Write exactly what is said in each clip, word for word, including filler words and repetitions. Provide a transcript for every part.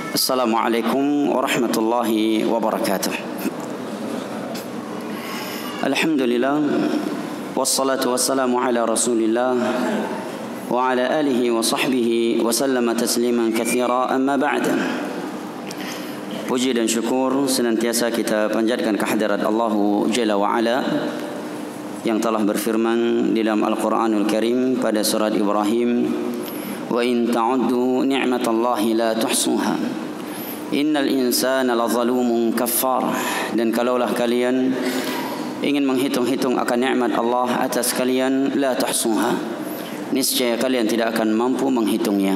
Assalamualaikum warahmatullahi wabarakatuh. Alhamdulillah, wassalatu wassalamu ala Rasulillah wa ala alihi wa sahbihi wa sallama tasliman katsira, amma ba'd. Puji dan syukur senantiasa kita panjatkan kehadirat Allah Jalla wa Ala yang telah berfirman di dalam Al-Quranul Karim pada surat Ibrahim, wa in ta'uddu ni'matallahi la tuhsuha innal insana lazalumun kaffar. Dan kalaulah kalian ingin menghitung-hitung akan nikmat Allah atas kalian, la tuhsuha, niscaya kalian tidak akan mampu menghitungnya.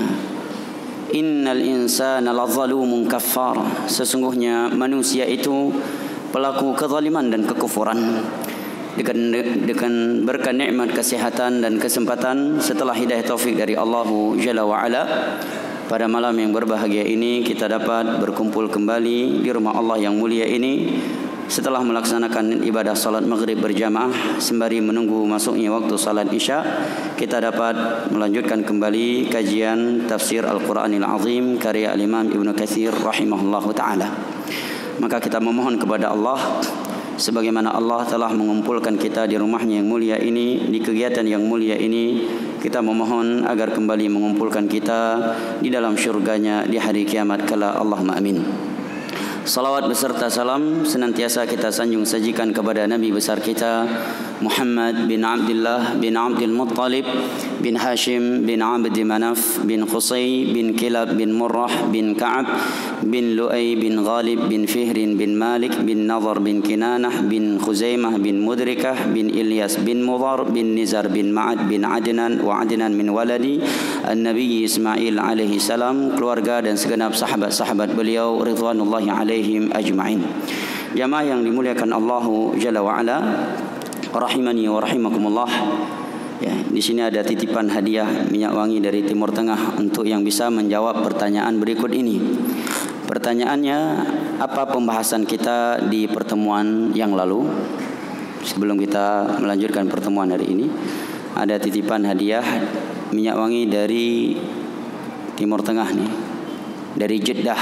Innal insana lazalumun kaffar, sesungguhnya manusia itu pelaku kezaliman dan kekufuran. Dengan, dengan berkat nikmat kesehatan dan kesempatan setelah hidayah taufik dari Allah Jalla wa Ala, pada malam yang berbahagia ini kita dapat berkumpul kembali di rumah Allah yang mulia ini setelah melaksanakan ibadah salat maghrib berjamaah sembari menunggu masuknya waktu salat isya. Kita dapat melanjutkan kembali kajian tafsir Al-Quranil Azim karya Al-Imam Ibnu Katsir rahimahullahu ta'ala. Maka kita memohon kepada Allah, sebagaimana Allah telah mengumpulkan kita di rumahnya yang mulia ini, di kegiatan yang mulia ini, kita memohon agar kembali mengumpulkan kita di dalam syurganya di hari kiamat kala. Allahumma amin. Salawat beserta salam senantiasa kita sanjung sajikan kepada Nabi besar kita Muhammad bin Abdullah bin Abdul Muttalib bin Hashim bin Abdi Manaf bin Qusay bin Kilab bin Murrah bin Ka'ab bin Lu'ay bin Ghalib bin Fihrin bin Malik bin Nadhr bin Kinanah bin Khuzaimah bin Mudrikah bin Ilyas bin Mudhar bin Nizar bin Ma'ad bin Adnan wa Adnan min waladi An-Nabi Ismail alaihi salam, keluarga dan segenap sahabat-sahabat beliau ridwanullahi alaihim ajma'in. Jamaah yang dimuliakan Allah Jalla wa Ala, rahimani wa rahimakumullah. Ya, di sini ada titipan hadiah minyak wangi dari Timur Tengah untuk yang bisa menjawab pertanyaan berikut ini. Pertanyaannya, apa pembahasan kita di pertemuan yang lalu? Sebelum kita melanjutkan pertemuan hari ini, ada titipan hadiah minyak wangi dari Timur Tengah nih, dari Jeddah.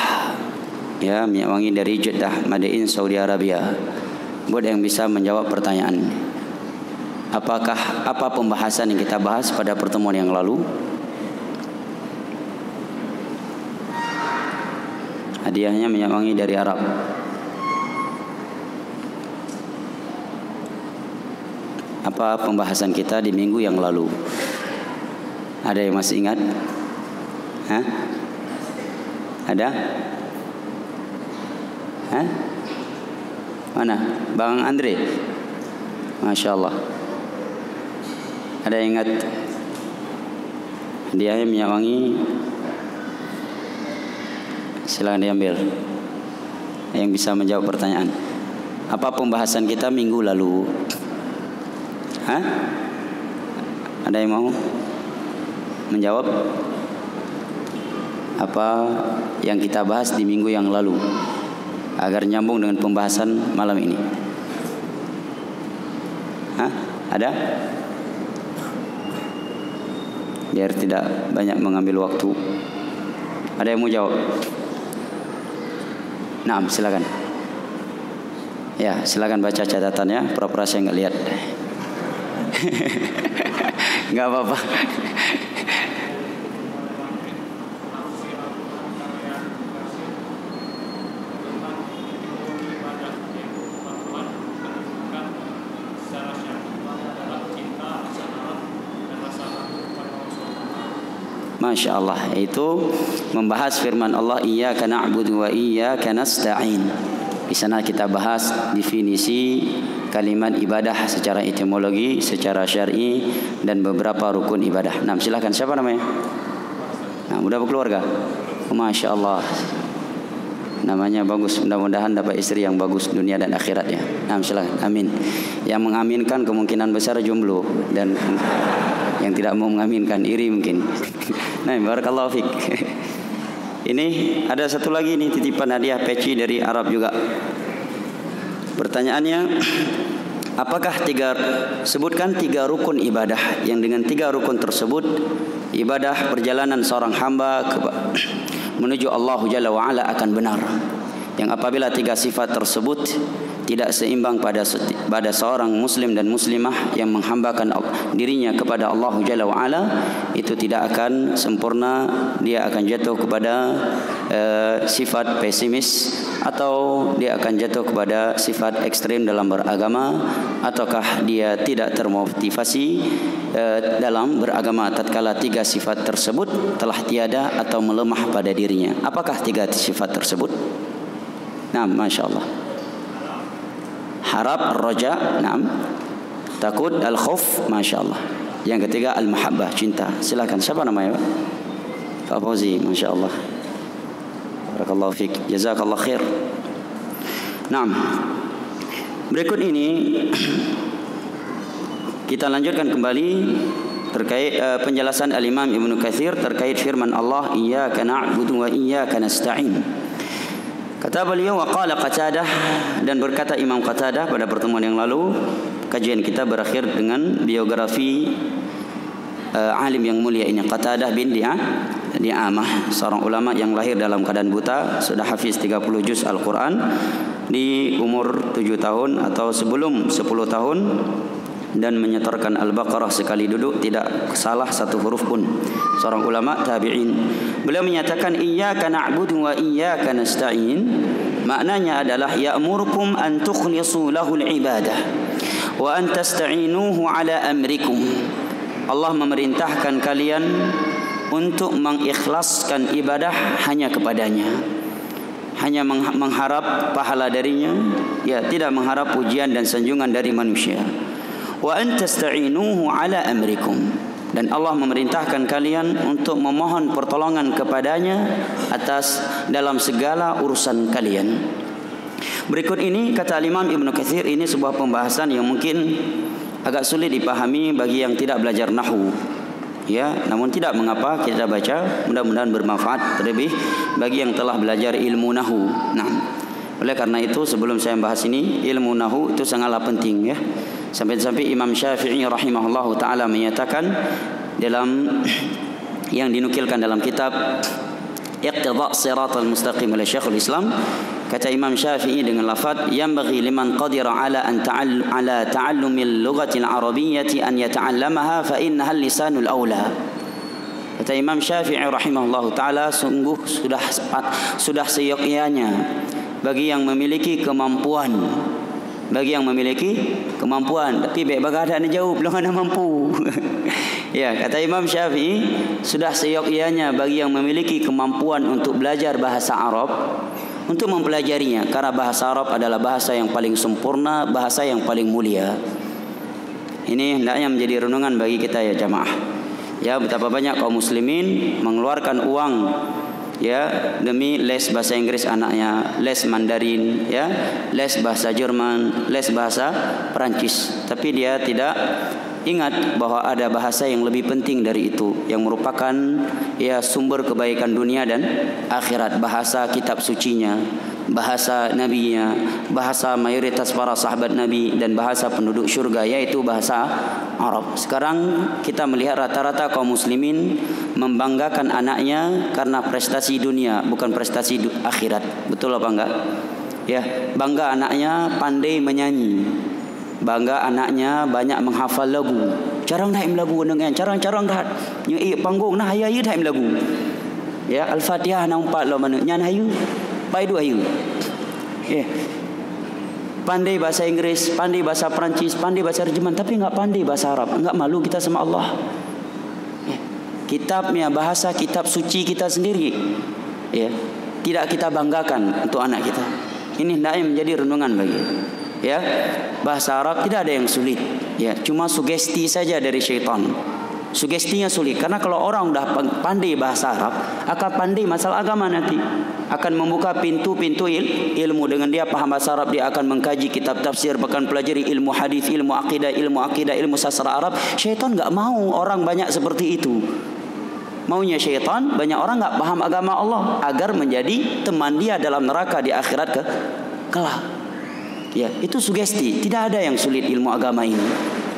Ya, minyak wangi dari Jeddah, Madain Saudi Arabia. Buat yang bisa menjawab pertanyaan, apakah apa pembahasan yang kita bahas pada pertemuan yang lalu? Hadiahnya minyak wangi dari Arab. Apa pembahasan kita di minggu yang lalu? Ada yang masih ingat? Hah? Ada? Hah? Mana? Bang Andre? Masya Allah. Ada yang ingat? Hadiahnya minyak wangi. Silakan diambil. Yang bisa menjawab pertanyaan. Apa pembahasan kita minggu lalu? Hah? Ada yang mau menjawab? Apa yang kita bahas di minggu yang lalu, agar nyambung dengan pembahasan malam ini? Hah? Ada? Biar tidak banyak mengambil waktu. Ada yang mau jawab? Nah, silakan. Ya, silakan baca catatannya. Pura-pura saya nggak lihat. Nggak apa-apa. Masya Allah, itu membahas firman Allah, iyyaka na'budu wa iyyaka nasta'in. Di sana kita bahas definisi kalimat ibadah secara etimologi, secara syar'i, dan beberapa rukun ibadah. Nah, silakan, siapa namanya? Nah, udah berkeluarga? Oh, Masya Allah, namanya bagus. Mudah-mudahan dapat istri yang bagus dunia dan akhirat ya. Nah, silakan, amin. Yang mengaminkan kemungkinan besar jomblo, dan yang tidak mau mengaminkan iri mungkin. Nah, barakallahu fik. Ini ada satu lagi nih titipan hadiah peci dari Arab juga. Pertanyaannya, apakah tiga sebutkan tiga rukun ibadah yang dengan tiga rukun tersebut ibadah perjalanan seorang hamba ke, menuju Allah Jalla wa'ala akan benar. Yang apabila tiga sifat tersebut tidak seimbang pada pada seorang muslim dan muslimah yang menghambakan dirinya kepada Allah Jalla wa'ala, itu tidak akan sempurna. Dia akan jatuh kepada uh, sifat pesimis, atau dia akan jatuh kepada sifat ekstrim dalam beragama, ataukah dia tidak termotivasi uh, dalam beragama tatkala tiga sifat tersebut telah tiada atau melemah pada dirinya. Apakah tiga sifat tersebut? Nah, Masya Allah. Harap, roja, naam. Takut, al-khuf, Masya Allah. Yang ketiga, al-mahabbah, cinta. Silakan, siapa namanya, Pak? Pak Fauzi, Masya Allah. Barakallahu fiik, jazakallah khair. Naam. Berikut ini kita lanjutkan kembali terkait uh, penjelasan Al-Imam Ibnu Katsir terkait firman Allah, iyyaka na'budu wa iyyaka nasta'in. Kata beliau, wa qala Qatadah, dan berkata Imam Qatadah pada pertemuan yang lalu. Kajian kita berakhir dengan biografi uh, alim yang mulia ini, Qatadah bin Di'amah, seorang ulama yang lahir dalam keadaan buta, sudah hafiz tiga puluh juz Al-Quran di umur tujuh tahun atau sebelum sepuluh tahun, dan menyetorkan Al-Baqarah sekali duduk, tidak salah satu huruf pun. Seorang ulama tabi'in. Beliau menyatakan, iyyaka na'budu wa iyyaka nasta'in. Maknanya adalah ya'murukum an tukhlisu lahul ibadah wa an tasta'inuhu ala amrikum. Allah memerintahkan kalian untuk mengikhlaskan ibadah hanya kepadanya, hanya mengharap pahala darinya, ya, tidak mengharap pujian dan sanjungan dari manusia. Wa antasta'inuhu ala amrikum, dan Allah memerintahkan kalian untuk memohon pertolongan kepadanya atas dalam segala urusan kalian. Berikut ini kata Imam Ibnu Katsir, ini sebuah pembahasan yang mungkin agak sulit dipahami bagi yang tidak belajar nahwu. Ya, namun tidak mengapa kita baca, mudah-mudahan bermanfaat terlebih bagi yang telah belajar ilmu nahwu. Nah, oleh karena itu sebelum saya membahas ini, ilmu nahwu itu sangatlah penting, ya. Sampai-sampai Imam Syafi'i rahimahullahu ta'ala menyatakan dalam yang dinukilkan dalam kitab Iqtida' Siratal Mustaqim oleh Syekhul Islam, kata Imam Syafi'i dengan lafaz, yanbaghi liman qadira ala an ta'all ala ta'allumil lughati al-arabiyyati an yata'allamaha fa innaha al-lisanul aula. Kata Imam Syafi'i rahimahullahu ta'ala, sungguh sudah sudah seyogyanya bagi yang memiliki kemampuan, bagi yang memiliki kemampuan, tapi baik bagadaan jauh belum ada mampu. Ya, kata Imam Syafi'i, sudah seyogyanya bagi yang memiliki kemampuan untuk belajar bahasa Arab untuk mempelajarinya, karena bahasa Arab adalah bahasa yang paling sempurna, bahasa yang paling mulia. Ini hendaknya menjadi renungan bagi kita, ya jamaah. Ya, betapa banyak kaum muslimin mengeluarkan uang, ya, demi les bahasa Inggris anaknya, les Mandarin, ya, les bahasa Jerman, les bahasa Perancis, tapi dia tidak ingat bahwa ada bahasa yang lebih penting dari itu, yang merupakan, ya, sumber kebaikan dunia dan akhirat. Bahasa kitab sucinya, bahasa nabinya, bahasa mayoritas para sahabat Nabi, dan bahasa penduduk syurga, yaitu bahasa Arab. Sekarang kita melihat rata-rata kaum muslimin membanggakan anaknya karena prestasi dunia, bukan prestasi akhirat. Betul apa enggak? Ya, bangga anaknya pandai menyanyi, bangga anaknya banyak menghafal lagu. Carang daim lagu dengan carang-carang dah. Nyai panggung nah ayu daim lagu. Ya, Al-Fatihah nampak lo mana nyan ayu. Pai dua ayu. Ya. Pandai bahasa Inggris, pandai bahasa Perancis, pandai bahasa Jerman, tapi enggak pandai bahasa Arab. Enggak malu kita sama Allah. Ya. Kitabnya, bahasa kitab suci kita sendiri, ya, tidak kita banggakan untuk anak kita. Ini hendaknya menjadi renungan bagi, ya. Bahasa Arab tidak ada yang sulit, ya, cuma sugesti saja dari syaitan. Sugestinya sulit, karena kalau orang dah pandai bahasa Arab, akan pandai masalah agama nanti, akan membuka pintu-pintu il, ilmu. Dengan dia paham bahasa Arab, dia akan mengkaji kitab tafsir, bahkan pelajari ilmu hadis, ilmu akidah, ilmu akidah, ilmu sastra Arab. Syaitan enggak mau orang banyak seperti itu. Maunya syaitan banyak orang enggak paham agama Allah, agar menjadi teman dia dalam neraka di akhirat ke kelak. Ya, itu sugesti. Tidak ada yang sulit ilmu agama ini.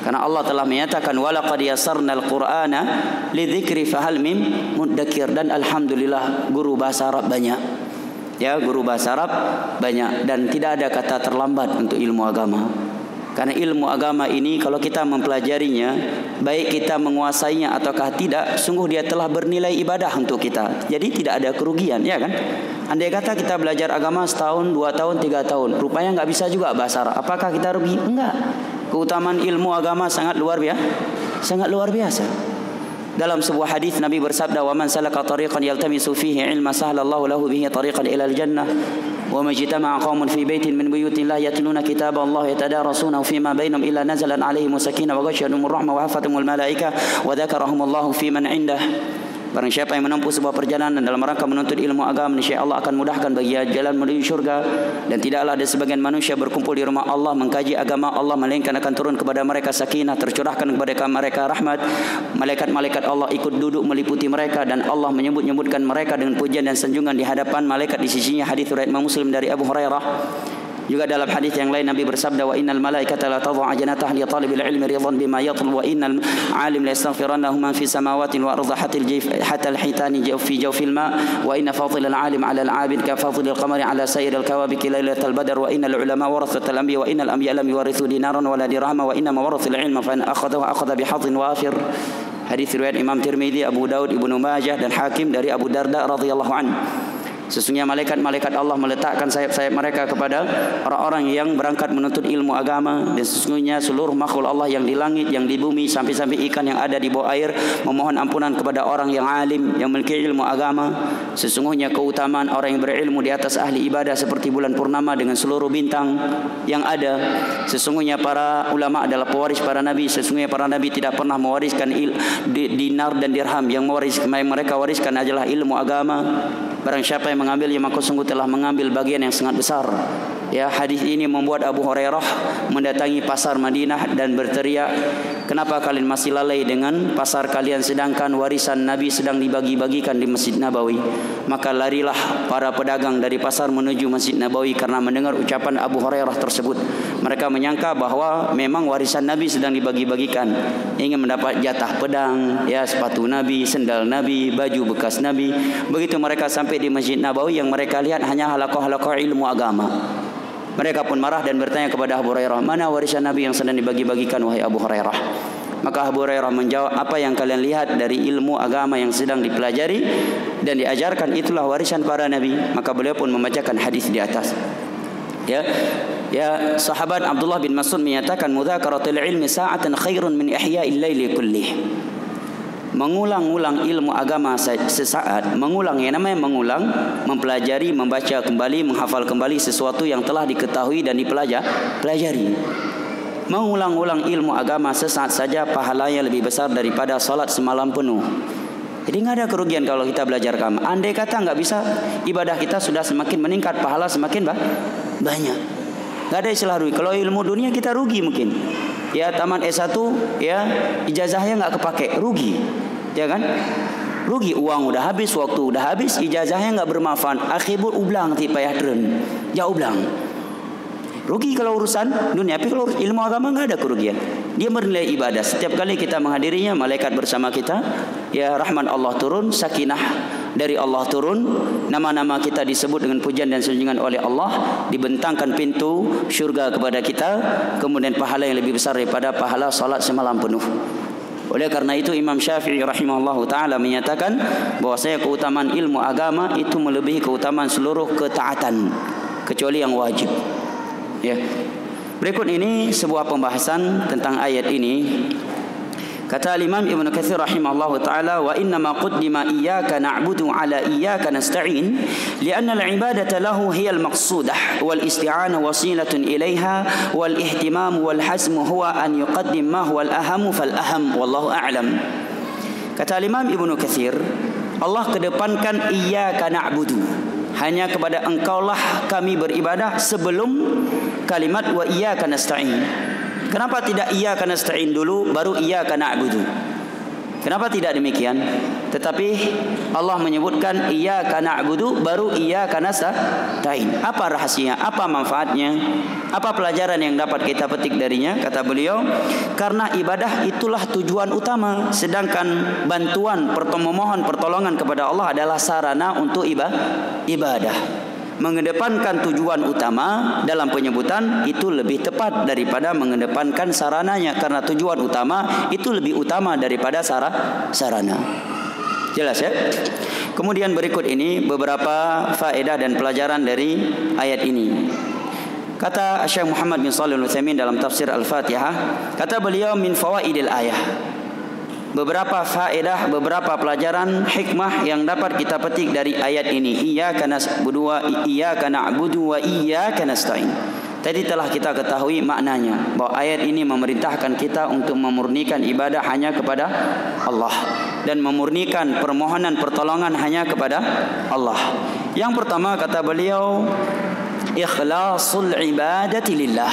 Karena Allah telah menyatakan walaqad yassarnal Qur'ana lidzikri fahal mim muddakir, dan alhamdulillah guru bahasa Arab banyak. Ya, guru bahasa Arab banyak dan tidak ada kata terlambat untuk ilmu agama. Karena ilmu agama ini kalau kita mempelajarinya, baik kita menguasainya ataukah tidak, sungguh dia telah bernilai ibadah untuk kita. Jadi tidak ada kerugian, ya kan? Andai kata kita belajar agama setahun, dua tahun, tiga tahun, rupanya nggak bisa juga bahasa Arab, apakah kita rugi? Enggak. Keutamaan ilmu agama sangat luar biasa, sangat luar biasa. Dalam sebuah hadis Nabi bersabda, "Wa man salaka tariqan yaltamisu fihi ilma sahhalallahu lahu bihi tariqan ila al-jannah." Wa majtama'a qaumun fi baitin min buyutillah yatluna kitaballahi yatadarasunahu fima bainahum illa nazalan 'alaihim sakinah wa ghashiyatuhumur rahmah wa hafathumul malaikah wa dzakarahumullahu fi man 'indah. Barang siapa yang menempuh sebuah perjalanan dalam rangka menuntut ilmu agama, niscaya Allah akan mudahkan bagi dia jalan menuju syurga, dan tidaklah ada sebagian manusia berkumpul di rumah Allah mengkaji agama Allah melainkan akan turun kepada mereka sakinah, tercurahkan kepada mereka rahmat. Malaikat-malaikat Allah ikut duduk meliputi mereka, dan Allah menyebut-nyebutkan mereka dengan pujian dan sanjungan di hadapan malaikat di sisinya. Hadis riwayat Imam Muslim dari Abu Hurairah. Juga dalam hadis yang lain Nabi bersabda, wa innal malaikata la tadha'u ajnataha li talibil ilmi ridwan bima yatlub, wa innal alim la yastaghfirannahu man fi samawati wal ardi hatta al hitani fi jawfil ma, wa inna fadila al alim ala al abid ka fadila al qamari ala sayr al kawabik lailatal badr, wa innal ulama warathatul anbiya, wa innal anbiya lam yuwarithu dinaran wala dirhama, wa inna warathul ilma fa in akhadahu akhadha bi hadhin wafir. Hadis riwayat Imam Tirmidzi, Abu Daud, Ibnu Majah dan Hakim dari Abu Darda radhiyallahu anhu. Sesungguhnya malaikat-malaikat Allah meletakkan sayap-sayap mereka kepada orang-orang yang berangkat menuntut ilmu agama, dan sesungguhnya seluruh makhluk Allah yang di langit, yang di bumi, sampai-sampai ikan yang ada di bawah air memohon ampunan kepada orang yang alim, yang memiliki ilmu agama. Sesungguhnya keutamaan orang yang berilmu di atas ahli ibadah seperti bulan purnama dengan seluruh bintang yang ada. Sesungguhnya para ulama adalah pewaris para nabi. Sesungguhnya para nabi tidak pernah mewariskan il, dinar dan dirham. Yang mewaris, yang mereka wariskan adalah ilmu agama. Barang siapa yang mengambilnya maka sungguh telah mengambil bagian yang sangat besar. Ya, hadis ini membuat Abu Hurairah mendatangi pasar Madinah dan berteriak, "Kenapa kalian masih lalai dengan pasar kalian sedangkan warisan Nabi sedang dibagi-bagikan di Masjid Nabawi?" Maka larilah para pedagang dari pasar menuju Masjid Nabawi karena mendengar ucapan Abu Hurairah tersebut. Mereka menyangka bahwa memang warisan Nabi sedang dibagi-bagikan, ingin mendapat jatah pedang, ya, sepatu Nabi, sendal Nabi, baju bekas Nabi. Begitu mereka sampai di Masjid Nabawi, yang mereka lihat hanya halaqah-halaqah ilmu agama. Mereka pun marah dan bertanya kepada Abu Hurairah, "Mana warisan Nabi yang sedang dibagi-bagikan wahai Abu Hurairah?" Maka Abu Hurairah menjawab, "Apa yang kalian lihat dari ilmu agama yang sedang dipelajari dan diajarkan itulah warisan para nabi." Maka beliau pun membacakan hadis di atas. Ya, ya, sahabat Abdullah bin Mas'ud menyatakan, "Mudzakaratul ilmi sa'atan khairun min ihya'il laili kullih." Mengulang-ulang ilmu agama sesaat, mengulang, yang namanya mengulang, mempelajari, membaca kembali, menghafal kembali sesuatu yang telah diketahui dan dipelajari. Mengulang-ulang ilmu agama sesaat saja pahalanya lebih besar daripada salat semalam penuh. Jadi nggak ada kerugian kalau kita belajar agama. Andai kata nggak bisa, ibadah kita sudah semakin meningkat, pahala semakin banyak. Nggak ada istilah rugi. Kalau ilmu dunia kita rugi mungkin. Ya, taman S satu, ya, ijazahnya nggak kepake, rugi, ya kan? Rugi, uang udah habis, waktu udah habis, ijazahnya nggak bermanfaat. Akhirnya ulang ti payah dren, ya ulang. Rugi kalau urusan dunia, tapi kalau ilmu agama nggak ada kerugian. Dia bernilai ibadah. Setiap kali kita menghadirinya, malaikat bersama kita, ya, rahmat Allah turun, sakinah dari Allah turun, nama-nama kita disebut dengan pujian dan sanjungan oleh Allah, dibentangkan pintu syurga kepada kita, kemudian pahala yang lebih besar daripada pahala salat semalam penuh. Oleh karena itu Imam Syafi'i rahimahullahu taala menyatakan bahwasanya keutamaan ilmu agama itu melebihi keutamaan seluruh ketaatan kecuali yang wajib. Ya. Berikut ini sebuah pembahasan tentang ayat ini. Kata Imam Ibnu Katsir rahimahullahu taala, "Wa inna ma qaddima iyyaka na'budu 'ala iyyaka nasta'in li'anna al-'ibadata lahu hiya al-maqsudah wal isti'ana wasilatun ilaiha wal ihtimam wal hazm huwa an yuqaddim ma huwa al-aham fal aham wallahu a'lam." Kata Imam Ibnu Katsir, Allah kedepankan iyyaka na'budu, hanya kepada engkaulah kami beribadah sebelum kalimat wa iyyaka nasta'in. Kenapa tidak iyyaka nasta'in dulu baru iyyaka na'budu? Kenapa tidak demikian? Tetapi Allah menyebutkan iyyaka na'budu baru iyyaka nasta'in. Apa rahasianya? Apa manfaatnya? Apa pelajaran yang dapat kita petik darinya? Kata beliau, karena ibadah itulah tujuan utama, sedangkan bantuan memohon pertolongan kepada Allah adalah sarana untuk ibadah. Mengedepankan tujuan utama dalam penyebutan itu lebih tepat daripada mengedepankan sarananya, karena tujuan utama itu lebih utama daripada sara, sarana. Jelas ya? Kemudian berikut ini beberapa faedah dan pelajaran dari ayat ini. Kata Syekh Muhammad bin Shalih Al-Utsaimin dalam tafsir Al-Fatihah, kata beliau, min fawaidil ayah, beberapa faedah, beberapa pelajaran hikmah yang dapat kita petik dari ayat ini. Iyyaka na'budu wa iyyaka na'budu wa iyyaka nasta'in. Tadi telah kita ketahui maknanya, bahwa ayat ini memerintahkan kita untuk memurnikan ibadah hanya kepada Allah dan memurnikan permohonan pertolongan hanya kepada Allah. Yang pertama kata beliau, ikhlasul ibadati lillah,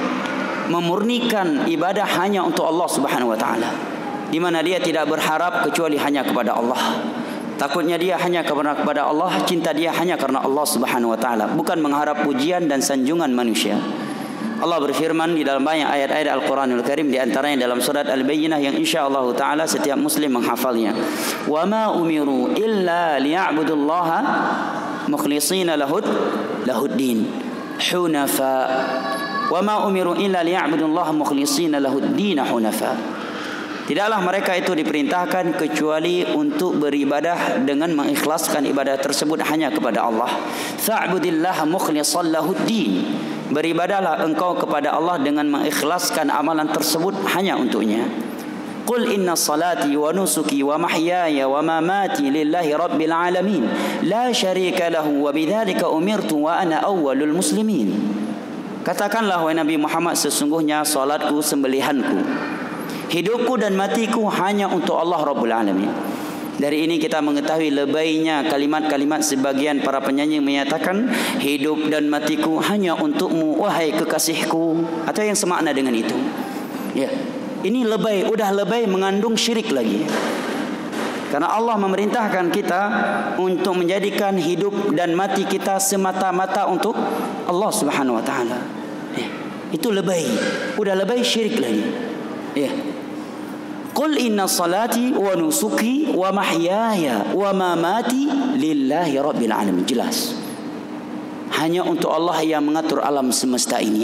memurnikan ibadah hanya untuk Allah Subhanahu wa taala, di mana dia tidak berharap kecuali hanya kepada Allah. Takutnya dia hanya kepada Allah, cinta dia hanya karena Allah Subhanahu wa taala, bukan mengharap pujian dan sanjungan manusia. Allah berfirman di dalam banyak ayat-ayat Al-Qur'anul Karim, di antaranya dalam surat Al-Bayyinah yang insyaallah taala setiap muslim menghafalnya. Wa ma umiru illa liya'budullaha mukhlishina lahud lahuddin hunafa. Wa ma umiru illa liya'budullaha mukhlishina lahuddin hunafa. Tidaklah mereka itu diperintahkan kecuali untuk beribadah dengan mengikhlaskan ibadah tersebut hanya kepada Allah. Fa'budillaha mukhlishan lahuddin. Beribadahlah engkau kepada Allah dengan mengikhlaskan amalan tersebut hanya untuknya. Qul inna salati wa nusuki wa mahyaya wa mamati lillahi rabbil alamin la syarika lahu wa bidzalika umirtu wa ana awwalul muslimin. Katakanlah wahai Nabi Muhammad, sesungguhnya salatku, sembelihanku, hidupku dan matiku hanya untuk Allah Rabbul Alamin. Dari ini kita mengetahui lebaynya kalimat-kalimat sebagian para penyanyi menyatakan hidup dan matiku hanya untukmu wahai kekasihku, atau yang semakna dengan itu. Ya, ini lebay, udah lebay mengandung syirik lagi. Karena Allah memerintahkan kita untuk menjadikan hidup dan mati kita semata-mata untuk Allah Subhanahu wa taala. Ya, itu lebay, udah lebay syirik lagi. Ya. Qul inna salati wa nusuki wa mahyaya wa mamati lillahi rabbil alamin. Jelas, hanya untuk Allah yang mengatur alam semesta ini.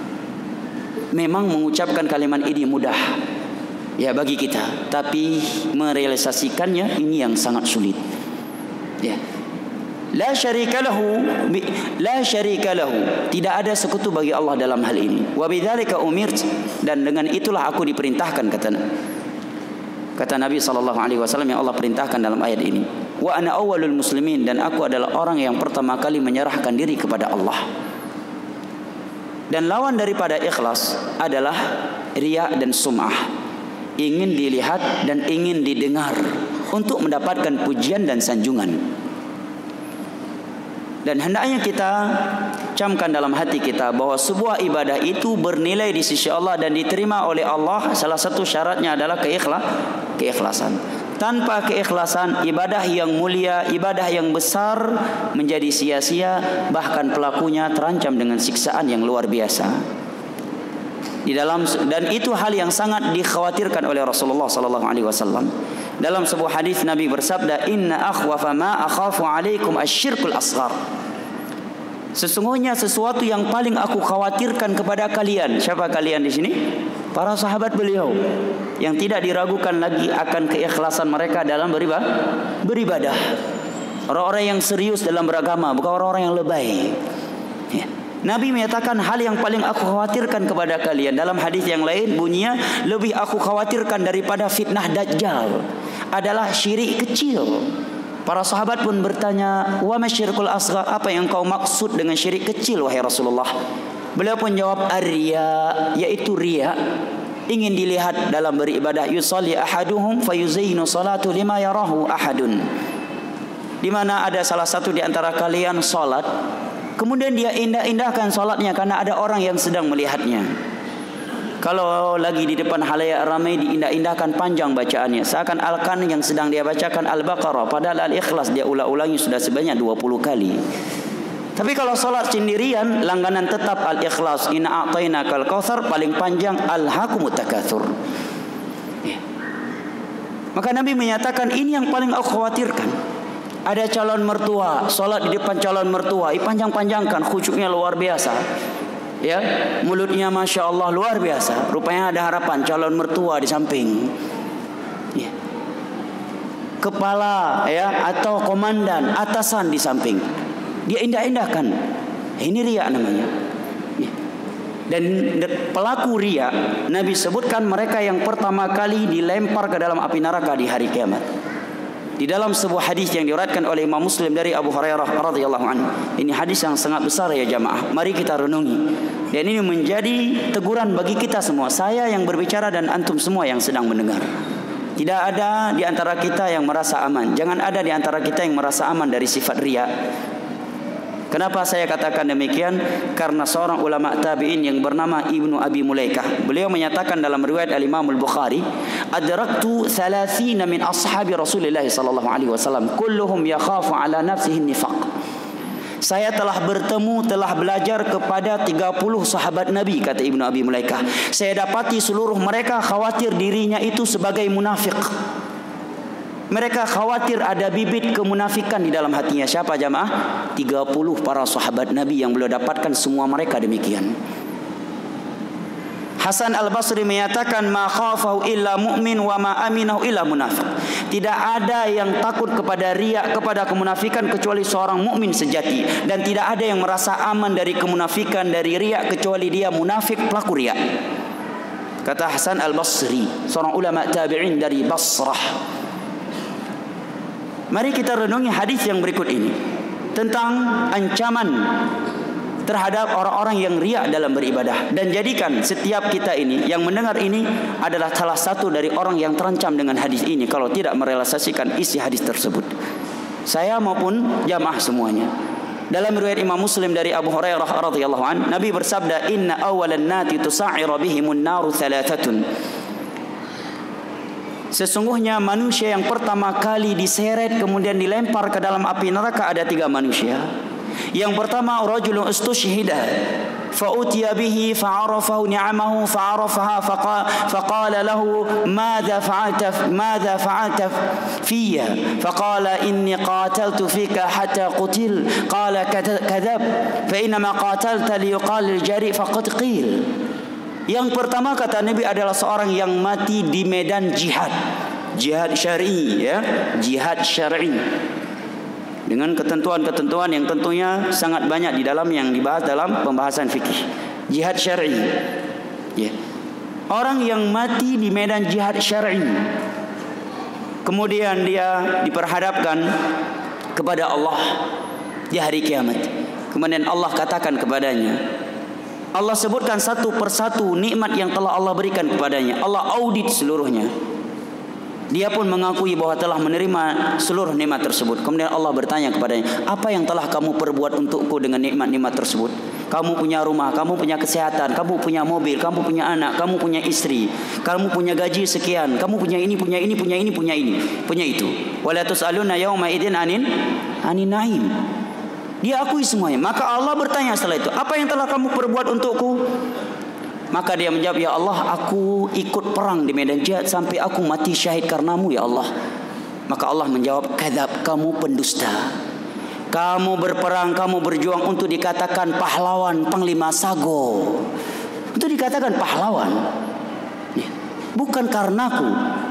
Memang mengucapkan kalimat ini mudah ya bagi kita, tapi merealisasikannya ini yang sangat sulit. Ya. La syarika lahu, la syarika lahu, tidak ada sekutu bagi Allah dalam hal ini. Wa bidzalika umirt, dan dengan itulah aku diperintahkan, kata kata Nabi sallallahu alaihi wasallam yang Allah perintahkan dalam ayat ini. Wa ana awwalul muslimin, dan aku adalah orang yang pertama kali menyerahkan diri kepada Allah. Dan lawan daripada ikhlas adalah riya dan sum'ah, ingin dilihat dan ingin didengar untuk mendapatkan pujian dan sanjungan. Dan hendaknya kita camkan dalam hati kita bahwa sebuah ibadah itu bernilai di sisi Allah dan diterima oleh Allah. Salah satu syaratnya adalah keikhlas, keikhlasan. Tanpa keikhlasan, ibadah yang mulia, ibadah yang besar menjadi sia-sia, bahkan pelakunya terancam dengan siksaan yang luar biasa. Di dalam, dan itu hal yang sangat dikhawatirkan oleh Rasulullah sallallahu alaihi wasallam. Dalam sebuah hadis Nabi bersabda, "Inna akhwafa ma akhafu alaikum asyirkul asghar." Sesungguhnya sesuatu yang paling aku khawatirkan kepada kalian. Siapa kalian di sini? Para sahabat beliau yang tidak diragukan lagi akan keikhlasan mereka dalam beribadah. beribadah. Orang-orang yang serius dalam beragama, bukan orang-orang yang lebay. Ya. Nabi menyatakan hal yang paling aku khawatirkan kepada kalian. Dalam hadis yang lain bunyinya, lebih aku khawatirkan daripada fitnah Dajjal adalah syirik kecil. Para sahabat pun bertanya, wa masyirkul asghar, apa yang kau maksud dengan syirik kecil wahai Rasulullah? Beliau pun jawab, ar-riya, yaitu riya, ingin dilihat dalam beribadah. Yusalli ahaduhum fayuzayyinu salatu lima yarahu ahadun. Di mana ada salah satu di antara kalian salat, kemudian dia indah-indahkan salatnya karena ada orang yang sedang melihatnya. Kalau lagi di depan halayak ramai diindah-indahkan panjang bacaannya, seakan-akan yang sedang dia bacakan Al-Baqarah, padahal Al-Ikhlas dia ulang-ulangi sudah sebanyak dua puluh kali. Tapi kalau solat sendirian, langganan tetap Al-Ikhlas, Inna a'tainakal kautsar, paling panjang Alhaakumut takatsur. Ya. Maka Nabi menyatakan ini yang paling aku khawatirkan. Ada calon mertua, solat di depan calon mertua, panjang-panjangkan, khusyuknya luar biasa. Ya, mulutnya masya Allah luar biasa. Rupanya ada harapan calon mertua di samping. Ya. Kepala ya atau komandan atasan di samping. Dia indah-indahkan. Ini riya namanya. Ya. Dan pelaku riya Nabi sebutkan mereka yang pertama kali dilempar ke dalam api neraka di hari kiamat. Di dalam sebuah hadis yang diriwayatkan oleh Imam Muslim dari Abu Hurairah radhiyallahu anhu. Ini hadis yang sangat besar ya jamaah. Mari kita renungi. Dan ini menjadi teguran bagi kita semua. Saya yang berbicara dan antum semua yang sedang mendengar. Tidak ada di antara kita yang merasa aman. Jangan ada di antara kita yang merasa aman dari sifat riya. Kenapa saya katakan demikian? Karena seorang ulama tabi'in yang bernama Ibnu Abi Mulaikah, beliau menyatakan dalam riwayat Al-Imam Al-Bukhari, adraktu thalathina min ashabi Rasulillah sallallahu alaihi wasallam kulluhum yakhafu ala nafsihi nifaq. Saya telah bertemu, telah belajar kepada tiga puluh sahabat Nabi, kata Ibnu Abi Mulaikah. Saya dapati seluruh mereka khawatir dirinya itu sebagai munafik. Mereka khawatir ada bibit kemunafikan di dalam hatinya. Siapa jamaah? tiga puluh para sahabat Nabi yang beliau dapatkan, semua mereka demikian. Hasan Al-Basri menyatakan, ma khafahu illa mu'min wa ma aminahu illa munafiq. Tidak ada yang takut kepada riya, kepada kemunafikan kecuali seorang mukmin sejati, dan tidak ada yang merasa aman dari kemunafikan, dari riya kecuali dia munafik, pelaku riya. Kata Hasan Al-Basri, seorang ulama tabi'in dari Basrah. Mari kita renungi hadis yang berikut ini tentang ancaman terhadap orang-orang yang riya dalam beribadah, dan jadikan setiap kita ini yang mendengar ini adalah salah satu dari orang yang terancam dengan hadis ini kalau tidak merealisasikan isi hadis tersebut. Saya maupun jamaah semuanya. Dalam riwayat Imam Muslim dari Abu Hurairah radhiyallahu an, Nabi bersabda, inna awalan nati tusa'ira bihimun naru thalathatun. Sesungguhnya manusia yang pertama kali diseret kemudian dilempar ke dalam api neraka ada tiga manusia. Yang pertama, rajulun istushhida fa utiya bihi fa'arafahu ni'amahu fa'arafaha faqala lahu madza fa'alta madza fa'alta fiyya faqala inni qataltu fika hatta qutil qala kadhab fa inna ma qatalta liyuqal al-jari faqad qil. Yang pertama kata Nabi adalah seorang yang mati di medan jihad. Jihad syar'i ya, jihad syar'i. Dengan ketentuan-ketentuan yang tentunya sangat banyak di dalam yang dibahas dalam pembahasan fikih. Jihad syar'i. Ya. Orang yang mati di medan jihad syar'i. Kemudian dia diperhadapkan kepada Allah di hari kiamat. Kemudian Allah katakan kepadanya, Allah sebutkan satu persatu nikmat yang telah Allah berikan kepadanya. Allah audit seluruhnya. Dia pun mengakui bahwa telah menerima seluruh nikmat tersebut. Kemudian Allah bertanya kepadanya, apa yang telah kamu perbuat untukku dengan nikmat-nikmat tersebut? Kamu punya rumah, kamu punya kesehatan, kamu punya mobil, kamu punya anak, kamu punya istri, kamu punya gaji sekian, kamu punya ini, punya ini, punya ini, punya ini, punya itu. Wala tus'aluna yauma idzin anin anin naim. Dia akui semuanya. Maka Allah bertanya setelah itu, apa yang telah kamu perbuat untukku? Maka dia menjawab, ya Allah, aku ikut perang di medan jihad sampai aku mati syahid karenamu ya Allah. Maka Allah menjawab, kadzab, kamu pendusta. Kamu berperang, kamu berjuang untuk dikatakan pahlawan, panglima sago, untuk dikatakan pahlawan, bukan karenaku.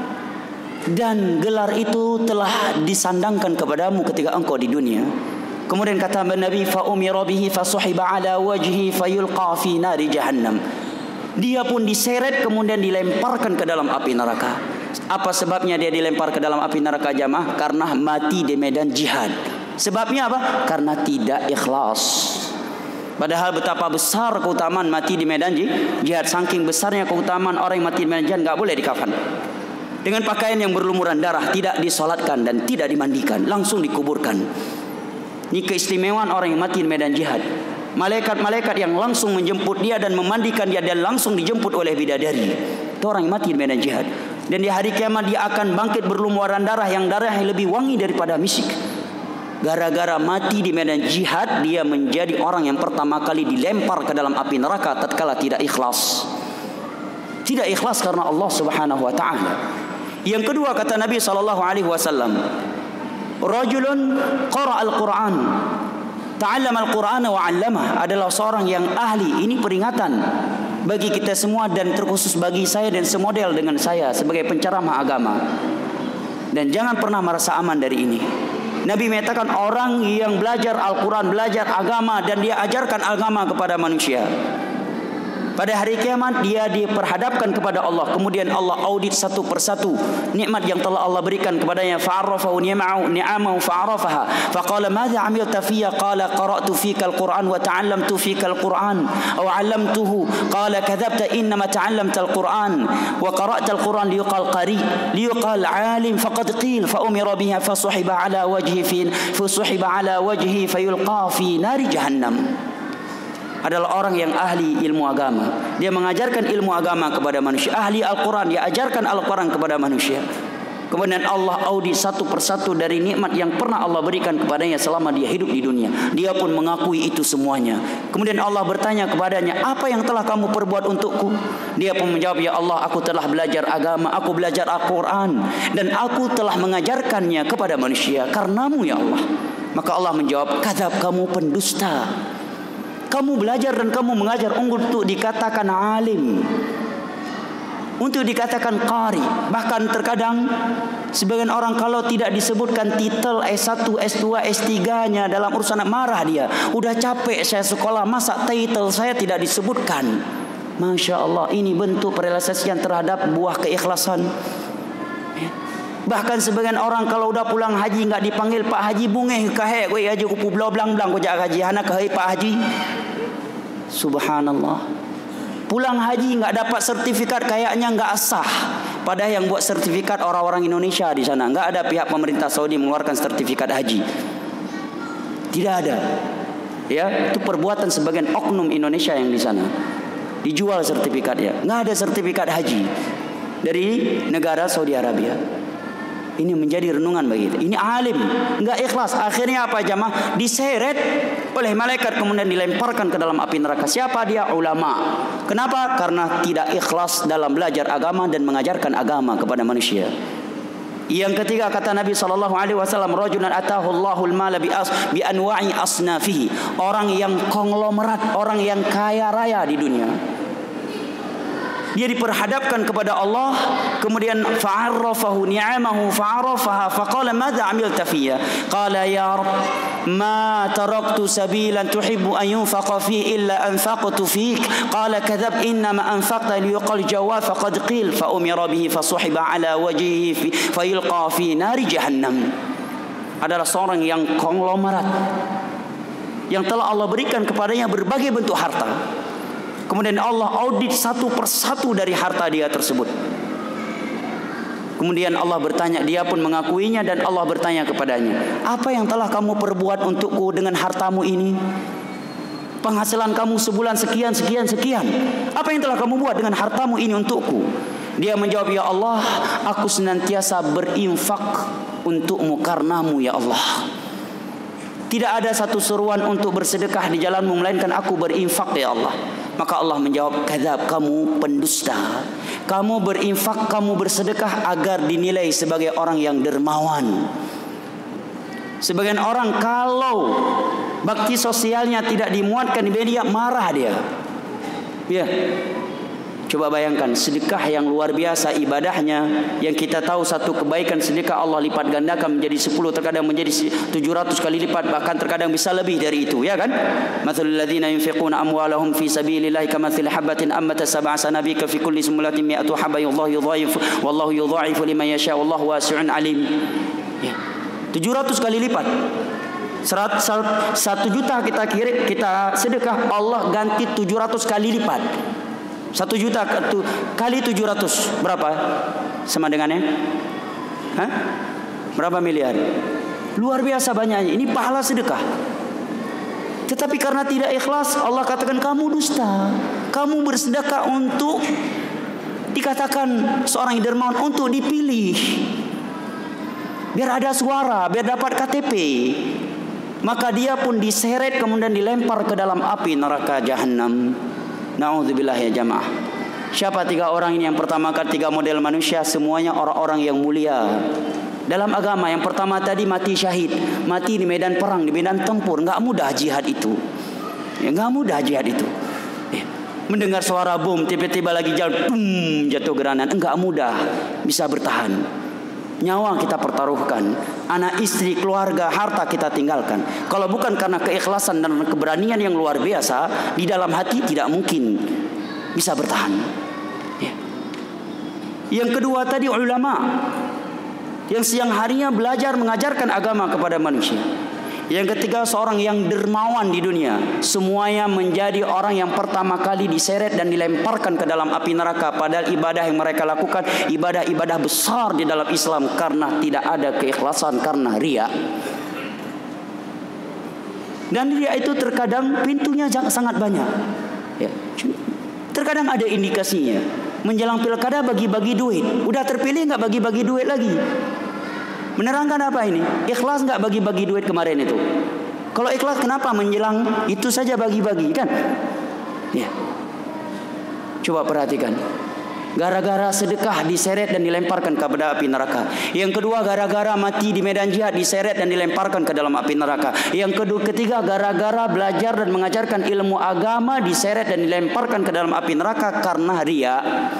Dan gelar itu telah disandangkan kepadamu ketika engkau di dunia. Kemudian kata Nabi, fa umira bihi fa suhiba ala wajhi fa yulqa fi nari jahannam. Dia pun diseret kemudian dilemparkan ke dalam api neraka. Apa sebabnya dia dilempar ke dalam api neraka jamaah? Karena mati di medan jihad. Sebabnya apa? Karena tidak ikhlas. Padahal betapa besar keutamaan mati di medan jihad. Saking besarnya keutamaan orang yang mati di medan jihad, enggak boleh dikafan dengan pakaian yang berlumuran darah, tidak disolatkan dan tidak dimandikan, langsung dikuburkan. Ini keistimewaan orang yang mati di medan jihad. malaikat-malaikat yang langsung menjemput dia dan memandikan dia dan langsung dijemput oleh bidadari. Itu orang yang mati di medan jihad. Dan di hari kiamat dia akan bangkit berlumuran darah yang darah yang lebih wangi daripada misik. Gara-gara mati di medan jihad, dia menjadi orang yang pertama kali dilempar ke dalam api neraka tatkala tidak ikhlas. Tidak ikhlas karena Allah Subhanahu wa taala. Yang kedua kata Nabi sallallahu alaihi wasallam, rajulun qara al-Quran, ta'allama al-Qur'ana wa 'allamah, adalah seorang yang ahli. Ini peringatan bagi kita semua dan terkhusus bagi saya dan semodel dengan saya sebagai penceramah agama. Dan jangan pernah merasa aman dari ini. Nabi mengatakan orang yang belajar Al-Quran, belajar agama dan dia ajarkan agama kepada manusia, pada hari kiamat dia diperhadapkan kepada Allah. Kemudian Allah audit satu persatu nikmat yang telah Allah berikan kepadanya. Fa'arafahu ni'amahu ni'amahu fa'arafaha. Faqala madza 'amilta fiyya? Qala qara'tu fika al-Qur'an wa ta'allamtu fika al-Qur'an aw 'allamtuhu. Qala kadzabta innama ta'allamta al-Qur'an wa qara'ta al-Qur'an liyuqal qari liyuqal 'alim faqad qil fa umira biha fasuhiba 'ala wajhi fi fasuhiba 'ala wajhi fayulqa fi nari jahannam. Adalah orang yang ahli ilmu agama. Dia mengajarkan ilmu agama kepada manusia. Ahli Al-Quran, dia ajarkan Al-Quran kepada manusia. Kemudian Allah audit satu persatu dari nikmat yang pernah Allah berikan kepadanya selama dia hidup di dunia. Dia pun mengakui itu semuanya. Kemudian Allah bertanya kepadanya, apa yang telah kamu perbuat untukku? Dia pun menjawab, ya Allah, aku telah belajar agama, aku belajar Al-Quran, dan aku telah mengajarkannya kepada manusia karenamu ya Allah. Maka Allah menjawab, kadzab, kamu pendusta. Kamu belajar dan kamu mengajar untuk dikatakan alim, untuk dikatakan qari. Bahkan terkadang sebagian orang kalau tidak disebutkan titel S satu, S dua, S tiga-nya dalam urusan marah dia. Udah capek saya sekolah, masa titel saya tidak disebutkan. Masya Allah, ini bentuk perealisasian terhadap buah keikhlasan. Bahkan sebagian orang kalau udah pulang haji enggak dipanggil Pak Haji, bungeh kahek kowe haji kupu blau blang-blang ko jak haji hana kahai Pak Haji. Subhanallah. Pulang haji enggak dapat sertifikat kayaknya enggak sah. Padahal yang buat sertifikat orang-orang Indonesia di sana. Enggak ada pihak pemerintah Saudi mengeluarkan sertifikat haji. Tidak ada. Ya, itu perbuatan sebagian oknum Indonesia yang di sana. Dijual sertifikatnya. Enggak ada sertifikat haji dari negara Saudi Arabia. Ini menjadi renungan bagi kita. Ini alim, enggak ikhlas. Akhirnya apa jamaah? Diseret oleh malaikat kemudian dilemparkan ke dalam api neraka. Siapa dia? Ulama. Kenapa? Karena tidak ikhlas dalam belajar agama dan mengajarkan agama kepada manusia. Yang ketiga kata Nabi sallallahu alaihi wasallam, rajulan atahu Allahul mala bi as bi anwa'i asnafihi. Orang yang konglomerat, orang yang kaya raya di dunia. Dia diperhadapkan kepada Allah, kemudian fa'arrafahu ni'amahu fa'arafaha faqala madza 'amilta fiyya? Qala ya Rabb ma taraktu sabilan tuhibbu an yunfaqa fi illa anfaqtu fik. Qala kadzab innama anfaqta liyuqal jawab faqad qil fa umira bihi fasuhiba 'ala wajhihi fayulqa fi nari jahannam. Adalah seorang yang konglomerat yang telah Allah berikan kepadanya berbagai bentuk harta. Kemudian Allah audit satu persatu dari harta dia tersebut. Kemudian Allah bertanya, dia pun mengakuinya dan Allah bertanya kepadanya, apa yang telah kamu perbuat untukku dengan hartamu ini? Penghasilan kamu sebulan sekian, sekian, sekian. Apa yang telah kamu buat dengan hartamu ini untukku? Dia menjawab, ya Allah, aku senantiasa berinfak untukmu karenamu ya Allah. Tidak ada satu seruan untuk bersedekah di jalanmu melainkan aku berinfak ya Allah. Maka Allah menjawab, kadzab, kamu pendusta. Kamu berinfak, kamu bersedekah agar dinilai sebagai orang yang dermawan. Sebagian orang kalau bakti sosialnya tidak dimuatkan di media, marah dia. Ya. Coba bayangkan sedekah yang luar biasa ibadahnya, yang kita tahu satu kebaikan sedekah Allah lipat gandakan menjadi sepuluh, terkadang menjadi tujuh ratus kali lipat, bahkan terkadang bisa lebih dari itu, ya kan? Mathalul ladzina yunfiquna amwalahum fi sabilillahi kamathali habatin ambatat sab'a sanabika fi kulli sumbulatin mi'atu habatin wallahu yudha'ifu wallahu yudha'ifu liman yasha wallahu wasi'un alim. Ya. tujuh ratus kali lipat. Satu juta kita kirim, kita sedekah, Allah ganti tujuh ratus kali lipat. Satu juta kali tujuh ratus berapa? Sama dengannya? Hah? Berapa miliar? Luar biasa banyaknya. Ini pahala sedekah. Tetapi karena tidak ikhlas, Allah katakan kamu dusta. Kamu bersedekah untuk dikatakan seorang yang dermawan, untuk dipilih, biar ada suara, biar dapat K T P. Maka dia pun diseret kemudian dilempar ke dalam api neraka jahanam. Na'udzubillah ya jamaah. Siapa tiga orang ini? Yang pertama kan tiga model manusia, semuanya orang-orang yang mulia dalam agama. Yang pertama tadi mati syahid, mati di medan perang, di medan tempur. Enggak mudah jihad itu. Ya, enggak mudah jihad itu. Eh, mendengar suara bom, tiba-tiba lagi jalan, tum, jatuh granat. Enggak mudah bisa bertahan. Nyawa kita pertaruhkan, anak istri, keluarga, harta kita tinggalkan. Kalau bukan karena keikhlasan dan keberanian yang luar biasa di dalam hati, tidak mungkin bisa bertahan. Ya. Yang kedua tadi ulama, yang siang harinya belajar mengajarkan agama kepada manusia. Yang ketiga seorang yang dermawan di dunia. Semuanya menjadi orang yang pertama kali diseret dan dilemparkan ke dalam api neraka. Padahal ibadah yang mereka lakukan ibadah-ibadah besar di dalam Islam, karena tidak ada keikhlasan, karena riya. Dan riya itu terkadang pintunya sangat banyak. Ya. Terkadang ada indikasinya. Menjelang pilkada bagi-bagi duit. Udah terpilih nggak bagi-bagi duit lagi? Menerangkan apa ini? Ikhlas nggak bagi-bagi duit kemarin itu? Kalau ikhlas kenapa menjelang itu saja bagi-bagi kan? Ya. Coba perhatikan. Gara-gara sedekah diseret dan dilemparkan kepada api neraka. Yang kedua gara-gara mati di medan jihad diseret dan dilemparkan ke dalam api neraka. Yang kedua ketiga gara-gara belajar dan mengajarkan ilmu agama diseret dan dilemparkan ke dalam api neraka karena riya.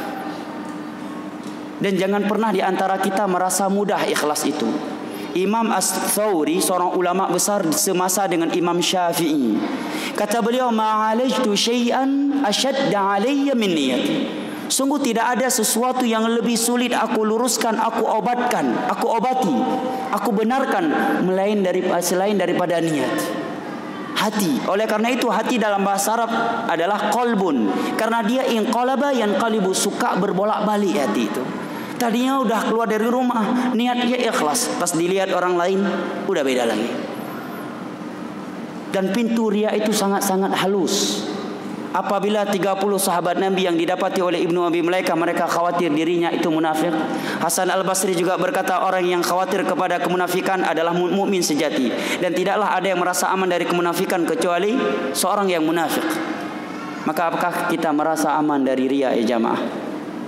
Dan jangan pernah di antara kita merasa mudah ikhlas itu. Imam As-Thawri, seorang ulama besar semasa dengan Imam Syafi'i, kata beliau, ma'alajtu syai'an ashadda alayya min niyati. Sungguh tidak ada sesuatu yang lebih sulit aku luruskan, aku obatkan, aku obati, aku benarkan melain dari selain daripada niat. Hati. Oleh karena itu hati dalam bahasa Arab adalah qalbun. Karena dia inqalaba yanqalibu, suka berbolak-balik hati itu. Tadinya udah keluar dari rumah, niatnya ikhlas, pas dilihat orang lain udah beda lagi. Dan pintu riya itu sangat-sangat halus. Apabila tiga puluh sahabat Nabi yang didapati oleh Ibnu Abi Mulaikah, mereka khawatir dirinya itu munafik. Hasan Al-Basri juga berkata, orang yang khawatir kepada kemunafikan adalah mukmin sejati, dan tidaklah ada yang merasa aman dari kemunafikan kecuali seorang yang munafik. Maka apakah kita merasa aman dari riya ya jamaah?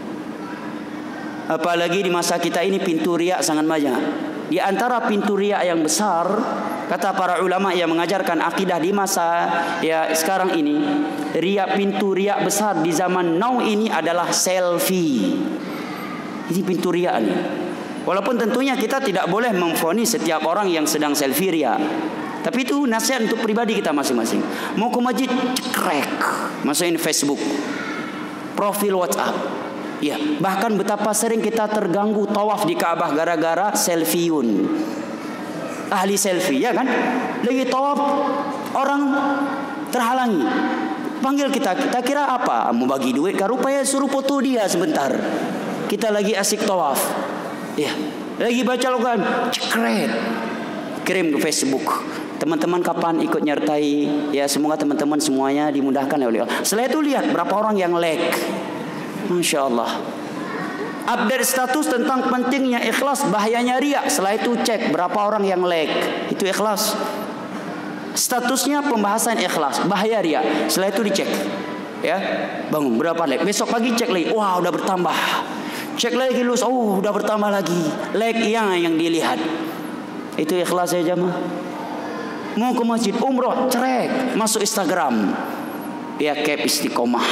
Apalagi di masa kita ini pintu riya sangat banyak. Di antara pintu riya yang besar, kata para ulama yang mengajarkan akidah di masa ya sekarang ini, riya, pintu riya besar di zaman now ini adalah selfie. Ini pintu riya nih. Walaupun tentunya kita tidak boleh memvonis setiap orang yang sedang selfie riya. Tapi itu nasihat untuk pribadi kita masing-masing. Mau ke masjid, cekrek, masukin Facebook, profil WhatsApp. Ya, bahkan betapa sering kita terganggu tawaf di Ka'bah gara-gara selfieun. Ahli selfie, ya kan? Lagi tawaf, orang terhalangi. Panggil kita, kita kira apa? Mau bagi duit, rupanya suruh foto dia sebentar. Kita lagi asik tawaf. Ya, lagi baca Al-Quran, cekret, kirim ke Facebook. Teman-teman kapan ikut nyertai? Ya, semoga teman-teman semuanya dimudahkan oleh Allah. Setelah itu lihat berapa orang yang like. Masya Allah. Update status tentang pentingnya ikhlas, bahayanya riya. Setelah itu cek berapa orang yang like. Itu ikhlas. Statusnya pembahasan ikhlas, bahaya riya. Setelah itu dicek. Ya, bangun berapa like. Besok pagi cek lagi. Wah, udah bertambah. Cek lagi lulus. Oh, udah bertambah lagi. Like yang yang dilihat. Itu ikhlas ya jamaah. Mau ke masjid umroh, cerek, masuk Instagram. Dia cap istiqomah.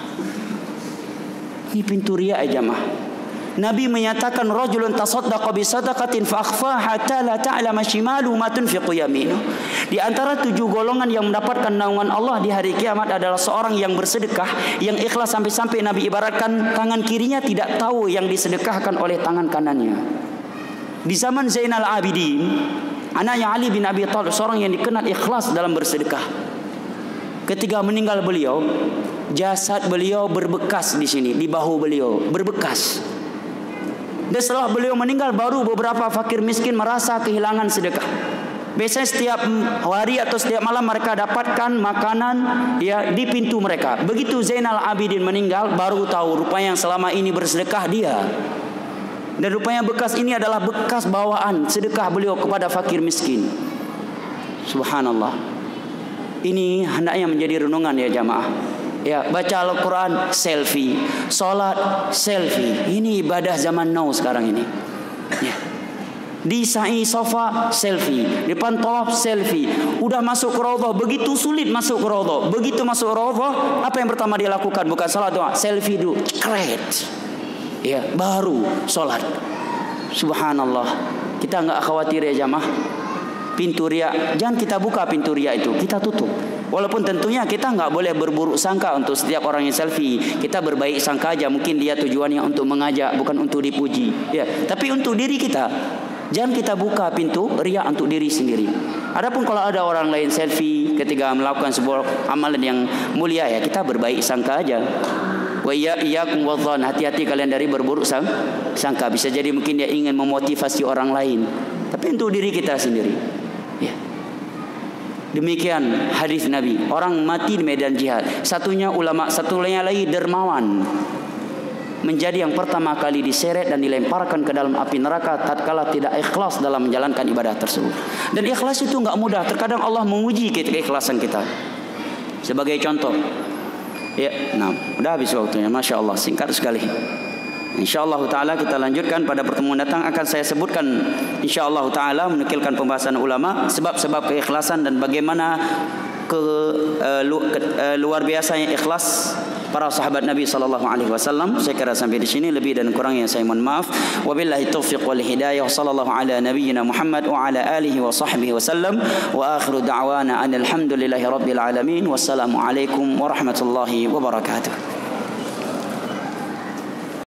Ini pintu riya ya jamaah. Nabi menyatakan rajulun tasaddaqa bi sadaqatin fa akhfa hatta la ta'lama shimaluhu ma tunfiqu yaminuhu. Di antara tujuh golongan yang mendapatkan naungan Allah di hari kiamat adalah seorang yang bersedekah yang ikhlas sampai-sampai Nabi ibaratkan tangan kirinya tidak tahu yang disedekahkan oleh tangan kanannya. Di zaman Zainal Abidin, anaknya Ali bin Abi Thalib, seorang yang dikenal ikhlas dalam bersedekah. Ketika meninggal beliau, jasad beliau berbekas di sini, di bahu beliau berbekas. Dan setelah beliau meninggal, baru beberapa fakir miskin merasa kehilangan sedekah. Biasanya setiap hari atau setiap malam mereka dapatkan makanan ya di pintu mereka. Begitu Zainal Abidin meninggal, baru tahu rupanya yang selama ini bersedekah dia. Dan rupanya bekas ini adalah bekas bawaan sedekah beliau kepada fakir miskin. Subhanallah. Ini hendaknya menjadi renungan ya jamaah. Ya, baca Al-Quran selfie, solat selfie. Ini ibadah zaman now sekarang ini. Ya. Di sa'i sofa selfie, depan tawaf selfie. Udah masuk ke raudhah, begitu sulit masuk ke raudhah. Begitu masuk ke raudhah, apa yang pertama dia lakukan? Bukan salat doa, selfie dulu. Kret. Ya, baru solat. Subhanallah. Kita enggak khawatir ya jamaah. Pintu riya, jangan kita buka pintu riya itu, kita tutup. Walaupun tentunya kita enggak boleh berburuk sangka untuk setiap orang yang selfie. Kita berbaik sangka aja, mungkin dia tujuannya untuk mengajak, bukan untuk dipuji. Ya, tapi untuk diri kita. Jangan kita buka pintu riya untuk diri sendiri. Adapun kalau ada orang lain selfie ketika melakukan sebuah amalan yang mulia, ya kita berbaik sangka aja. Wa iyyakum wadh-dhann, hati-hati kalian dari berburuk sangka. Bisa jadi mungkin dia ingin memotivasi orang lain, tapi untuk diri kita sendiri. Ya. Demikian hadis Nabi, orang mati di medan jihad. Satunya ulama, satunya lagi dermawan, menjadi yang pertama kali diseret dan dilemparkan ke dalam api neraka tatkala tidak ikhlas dalam menjalankan ibadah tersebut. Dan ikhlas itu enggak mudah. Terkadang Allah menguji keikhlasan kita. Sebagai contoh, ya, nah, udah habis waktunya, masya Allah, singkat sekali. InsyaAllah ta'ala kita lanjutkan pada pertemuan datang. Akan saya sebutkan InsyaAllah ta'ala, menukilkan pembahasan ulama, sebab-sebab keikhlasan dan bagaimana ke, uh, lu, ke uh, luar biasanya ikhlas para sahabat Nabi sallallahu alaihi wasallam. Saya kira sampai di sini, lebih dan kurangnya saya mohon maaf. Wabillahi taufiq wal hidayah. Sallallahu ala nabiyyina Muhammad wa ala alihi wa sahbihi wasallam. Wa akhiru da'wana alhamdulillahi rabbil alamin. Wassalamu alaikum warahmatullahi wabarakatuh.